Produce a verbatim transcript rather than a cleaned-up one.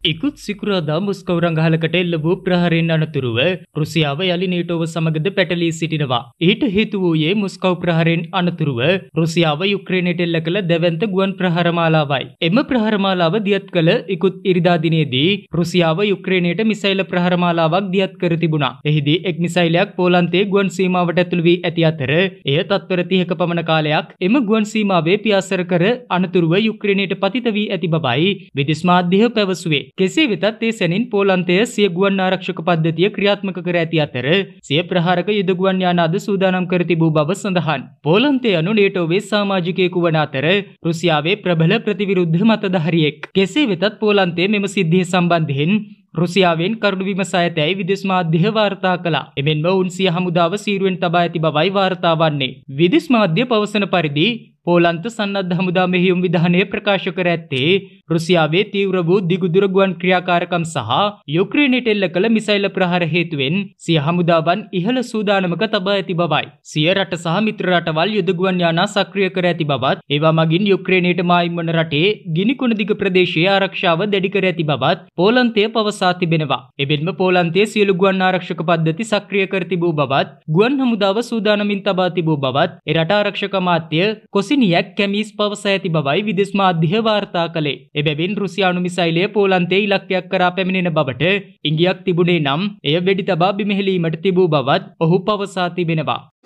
ඉකුත් සිකුරාදා මොස්කව් රංගහලකට එල්ල වූ ප්‍රහාරයෙන් අනතුරුව රුසියාව යලි නේටෝව සමගද පැටලී සිටිනවා. ඊට හේතු වූයේ මොස්කව් ප්‍රහාරයෙන් අනතුරුව රුසියාව යුක්‍රේනයට එල්ල කළ දැවැන්ත ගුවන් ප්‍රහාර මාලාවයි. එම ප්‍රහාර මාලාව දියත් කළ ඉකුත් ඉරිදා දිනේදී රුසියාව යුක්‍රේනයට මිසයිල ප්‍රහාර මාලාවක් දියත් කර තිබුණා. එහිදී එක් මිසයිලයක් පෝලන්තයේ ගුවන් සීමාවට ඇතුළු වී ඇති අතර එය තත්පර තිහක පමණ කාලයක් එම ගුවන් සීමාවේ පියාසර කර අනතුරුව යුක්‍රේනයට පතිත වී ඇති බවයි විදේශ මාධ්‍ය පැවසුවේ. කෙසේ වෙතත් ඒ සැනින් පෝලන්තය සිය ගුවන් ආරක්ෂක පද්ධතිය ක්‍රියාත්මක කර ඇති අතර සිය ප්‍රහාරක යුද ගුවන් යාන අද සූදානම් කර තිබූ බව සඳහන්. පෝලන්තය අනු නේටෝවේ සමාජිකයෙකු වන අතර රුසියාවේ ප්‍රබල ප්‍රතිවිරුද්ධ මතධාරියෙක්. කෙසේ වෙතත් පෝලන්තය මෙම සිද්ධිය සම්බන්ධයෙන් රුසියාවෙන් කරුණු විමසා ඇතැයි විදේශ මාධ්‍ය වාර්තා කළා. එමෙන්ම උන් සිය හමුදාව සීරුවෙන් තබා ඇති බවයි වාර්තා වන්නේ. විදේශ මාධ්‍ය පවසන පරිදි පෝලන්ත සන්නද්ධ හමුදා මෙහෙයුම් විධානය ප්‍රකාශ කර ඇත්තේ රුසියාවේ තීව්‍ර වූ දිගුදුර ගුවන් ක්‍රියාකාරකම් සහ යුක්‍රේනයට එල්ල කළ මිසයිල ප්‍රහාර හේතුවෙන් සිය හමුදාවන් ඉහළ සූදානමක තබා ඇති බවයි. සිය රට සහ මිත්‍ර රටවල් යුද ගුවන් යානා සක්‍රිය කර ඇති බවත් ඒවා මගින් යුක්‍රේනයට මායිම් වන රටේ ගිනිකුණ දිග ප්‍රදේශයේ ආරක්ෂාව දැඩි කර ඇති බවත් පෝලන්තය පවසා තිබෙනවා. එබැවින්ම පෝලන්තයේ සියලු ගුවන් ආරක්ෂක පද්ධති සක්‍රිය කර තිබූ බවත් ගුවන් හමුදාව සූදානමින් තබා තිබූ බවත් ඒ රට ආරක්ෂක අමාත්‍ය කොසිනියක් කැමීස් පවසා ඇති බවයි විදේශ මාධ්‍ය වාර්තා කළේ. එබැවින් රුසියානු මිසයිලය පෝලන්තයේ ඉලක්කයක් කරා පැමිණෙන බවට ඉඟියක් තිබුණේ නම් එය වෙඩි තබා බිම හෙළීමට තිබූ බවත් ඔහු පවසා තිබෙනවා.